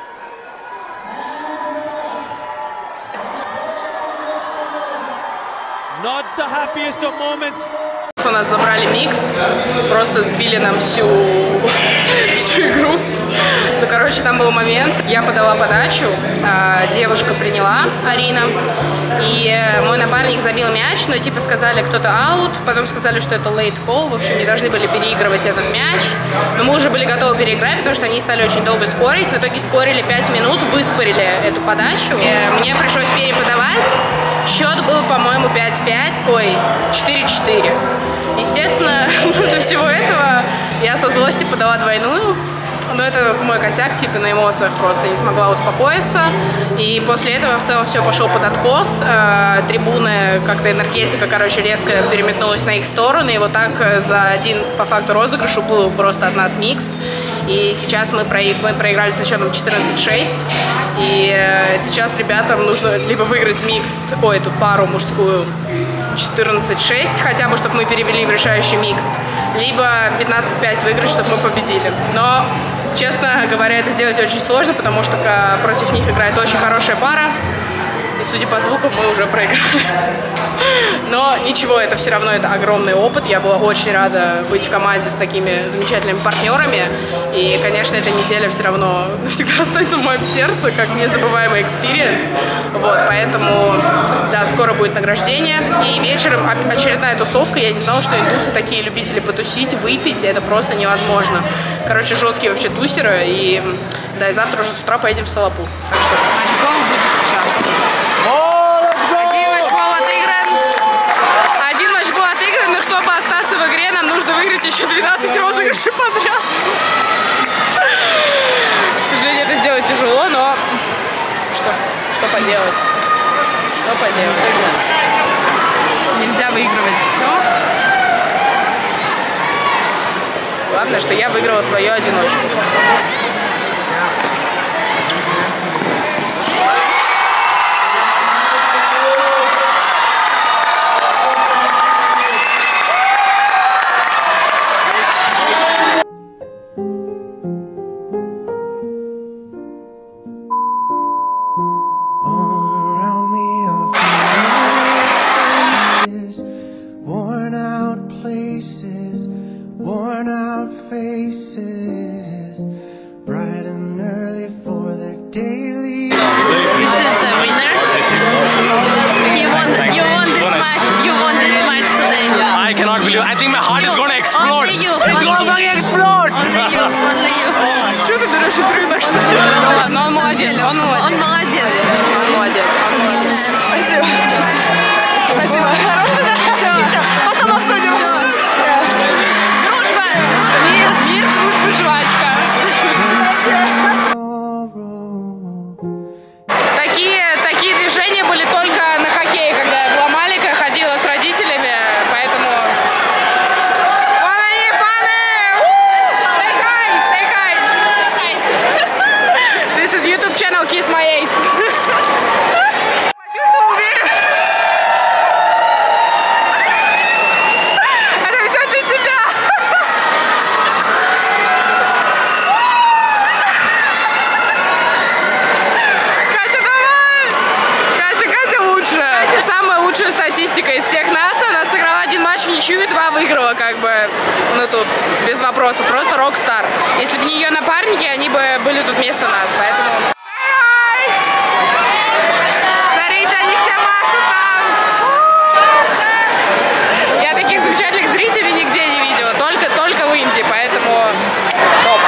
Not the happiest of moments.
У нас забрали микс, просто сбили нам всю игру. Ну, короче, там был момент, я подала подачу, девушка приняла, Арина, и мой напарник забил мяч, но типа сказали, кто-то аут, потом сказали, что это late call, в общем, не должны были переигрывать этот мяч, но мы уже были готовы переиграть, потому что они стали очень долго спорить, в итоге спорили 5 минут, выспорили эту подачу, и мне пришлось переподавать, счет был, по-моему, 5-5, ой, 4-4. Естественно, после всего этого я со злости подала двойную. Но это мой косяк, типа на эмоциях просто не смогла успокоиться. И после этого в целом все пошло под откос. Трибуны, как-то энергетика, короче, резко переметнулась на их сторону. И вот так за один, по факту, розыгрыш уплыл просто от нас микс. И сейчас мы проиграли со счетом 14-6. И сейчас ребятам нужно либо выиграть микс, эту пару мужскую 14-6, хотя бы, чтобы мы перевели в решающий микс, либо 15-5 выиграть, чтобы мы победили. Но, честно говоря, это сделать очень сложно, потому что против них играет очень хорошая пара. И судя по звуку, мы уже проиграли. Но ничего, это все равно это огромный опыт. Я была очень рада быть в команде с такими замечательными партнерами. И, конечно, эта неделя все равно навсегда останется в моем сердце, как незабываемый экспириенс. Вот, поэтому, да, скоро будет награждение. И вечером очередная тусовка. Я не знала, что индусы такие любители потусить, выпить. Это просто невозможно. Короче, жесткие вообще тусеры. И, да, и завтра уже с утра поедем в Солапур. Так что матчбол будет сейчас. Один матчбол отыгран, но чтобы остаться в игре, нам нужно выиграть еще 12 розыгрышей подряд. К сожалению, это сделать тяжело, но что поделать? Что поделать? Нельзя выигрывать все. Главное, что я выиграла свою одиночку. Но он молодец, он молодец. Он молодец. Он молодец. Спасибо. Спасибо. Хорошего дня. Потом обсудим. Дружба. Мир, дружба, жвачка. Такие движения были только на хоккее, когда я была маленькая, ходила с родителями, поэтому... Kiss my ace. Почувствовал уверенность. Это все для тебя. Катя, давай. Катя лучше. Катя самая лучшая статистика из всех нас. Она сыграла один матч в ничью и 2 выиграла, как бы, ну тут без вопросов. Просто рок-стар. Если бы не ее напарники, они бы были тут вместо нас, поэтому... Замечательных зрителей нигде не видела, только в Индии, поэтому топ.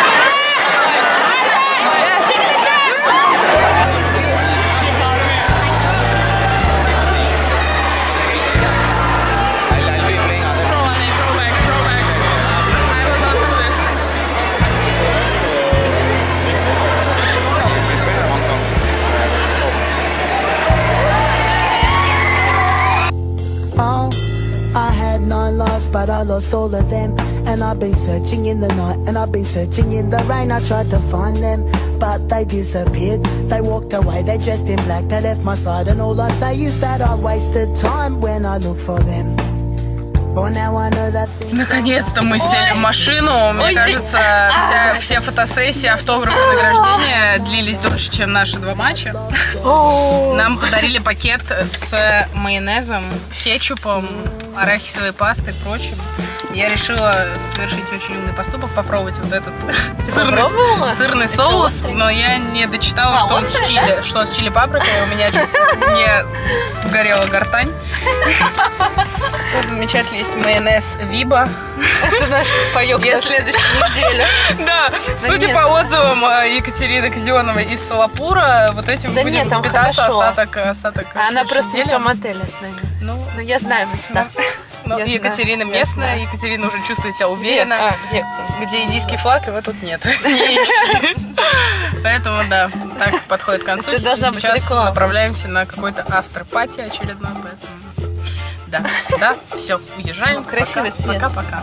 But I lost all of them, and I've been searching in the night, and I've been searching in the rain. I tried to find them, but they disappeared. They walked away, they dressed in black, they left my side, and all I say is that I wasted time when I look for them.
Наконец-то мы сели в машину. Мне кажется, все фотосессии, автографы, награждения длились дольше, чем наши 2 матча. Нам подарили пакет с майонезом, кетчупом, арахисовой пастой и прочим. Я решила совершить очень умный поступок, попробовать вот этот сырный соус, но я не дочитала, что он с чили, что с чили-паприкой. У меня чуть не сгорела гортань. Тут замечательно есть майонез Виба.
Это наш паёк на следующую неделю.
Да, судя по отзывам Екатерины Казионовой из Солапура, вот этим будем питаться остаток.
Она просто не в том отеле с нами. Ну, я знаю места.
Но Екатерина местная, Екатерина уже чувствует себя уверенно. Где индийский флаг, его тут нет. Не ищи. Поэтому, да, так подходит к концу. Сейчас направляемся на какой-то автор-пати очередной, поэтому... Да, все, уезжаем.
Красивый свет.
Пока-пока.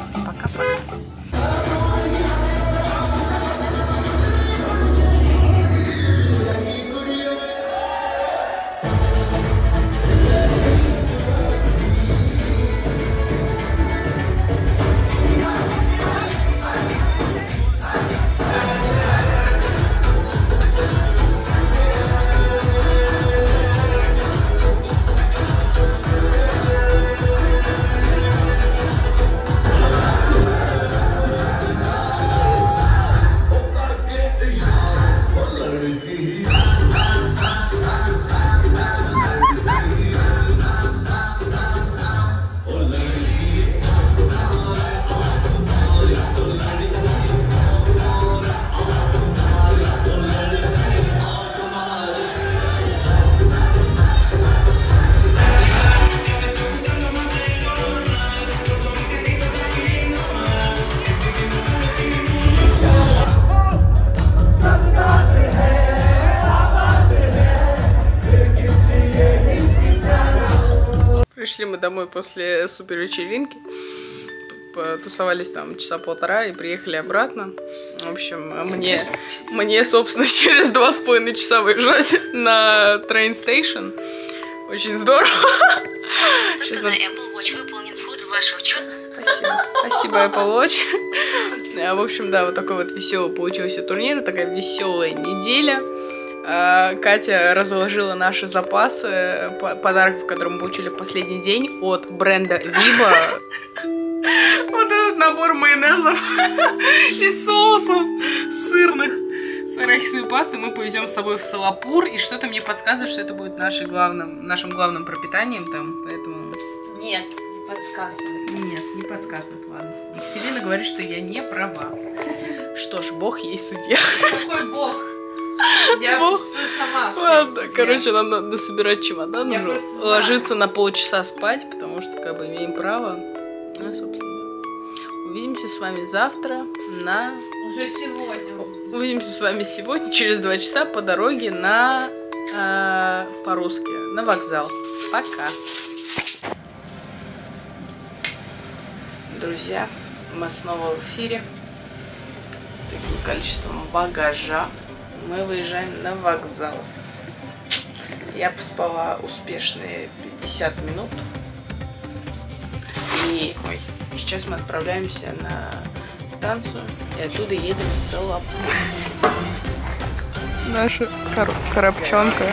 Пришли мы домой после супер вечеринки. Потусовались там часа полтора и приехали обратно. В общем, мне собственно, через 2,5 часа выезжать на train station. Очень здорово.
Только на Apple Watch выполнен вход в ваш учет.
Спасибо, Apple Watch. В общем, да, вот такой вот веселый получился турнир, такая веселая неделя. Катя разложила наши запасы подарков, которые мы получили в последний день от бренда Vibo. Вот этот набор майонезов и соусов сырных с арахисовой пастой мы повезем с собой в Солапур. И что-то мне подсказывает, что это будет нашим главным пропитанием там, поэтому...
Нет, не подсказывает.
Нет, не подсказывает, ладно. Екатерина говорит, что я не права. Что ж, Бог есть судья.
Какой Бог? Я сама.
Ладно, короче, нам надо собирать чемодан, уже ложиться на полчаса спать, потому что как бы имеем право. Ну, собственно. Увидимся с вами завтра на...
Уже сегодня.
Увидимся с вами сегодня, через 2 часа по дороге на... по-русски, на вокзал. Пока. Друзья, мы снова в эфире. Таким количеством багажа мы выезжаем на вокзал. Я поспала успешные 50 минут. И сейчас мы отправляемся на станцию и оттуда едем в Солапур. Наша коробчонка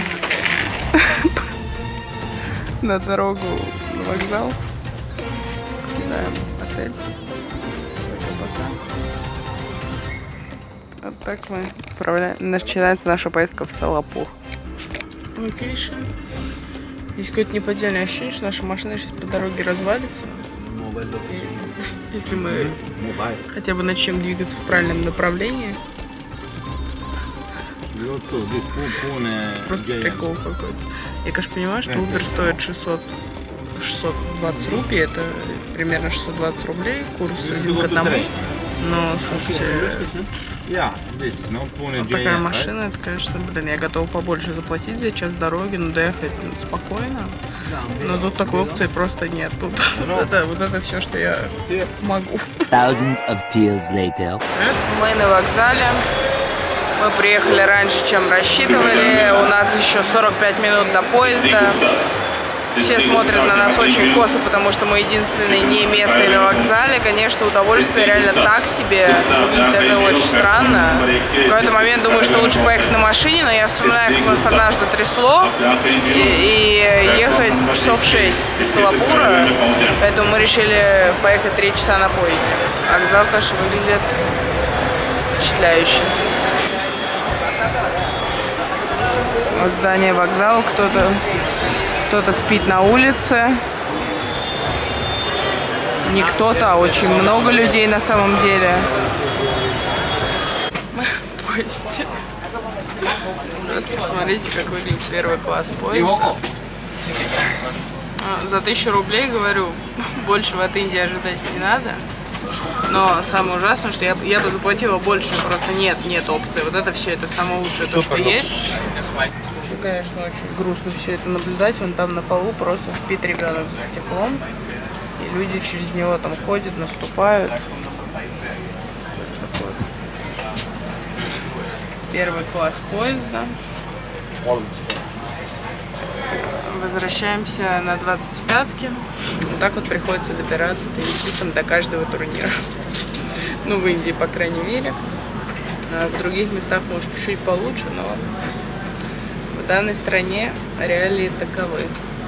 на дорогу на вокзал. Кидаем отель. Вот так мы отправляем. Начинается наша поездка в Солапур. Локейшн. Есть какое-то неподдельное ощущение, что наша машина сейчас по дороге развалится. И если мы хотя бы начнем двигаться в правильном направлении. Просто прикол какой-то. Я, конечно, понимаю, что Uber стоит 620 рупий. Это примерно 620 рублей. Курс 1 к 1. Но, слушайте, вот такая машина, это, конечно, блин, я готова побольше заплатить за час дороги, но доехать спокойно. Но тут такой опции просто нет. Тут вот это все, что я могу. Мы на вокзале. Мы приехали раньше, чем рассчитывали. У нас еще 45 минут до поезда. Все смотрят на нас очень косо, потому что мы единственные не местные на вокзале. Конечно, удовольствие реально так себе. Это очень странно. В какой-то момент думаю, что лучше поехать на машине, но я вспоминаю, как нас однажды трясло. И ехать часов 6 из Солапура. Поэтому мы решили поехать 3 часа на поезде. Вокзал, конечно, выглядит впечатляюще. Вот здание вокзала, кто-то спит на улице. Не кто-то, а очень много людей на самом деле. Мы в поезде. Просто посмотрите, как выглядит первый класс поезда. За 1000 рублей, говорю, больше в Индии ожидать не надо. Но самое ужасное, что я бы заплатила больше, просто нет опции. Вот это все, это самое лучшее, то, что есть. Конечно, очень грустно все это наблюдать. Вон там на полу просто спит ребенок за стеклом. И люди через него там ходят, наступают. Первый класс поезда. Возвращаемся на 25-ке. Вот так вот приходится добираться теннисистам до каждого турнира. Ну, в Индии, по крайней мере. А в других местах, может, чуть-чуть получше, но в данной стране реалии таковы.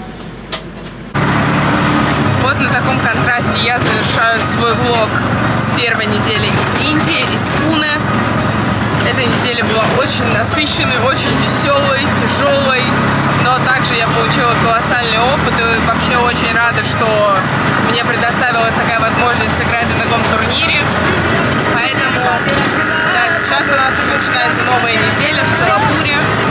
Вот на таком контрасте я завершаю свой влог с первой недели из Индии, из Пуне. Эта неделя была очень насыщенной, очень веселой, тяжелой, но также я получила колоссальный опыт и вообще очень рада, что мне предоставилась такая возможность сыграть на таком турнире. Поэтому, да, сейчас у нас уже начинается новая неделя в Солапуре.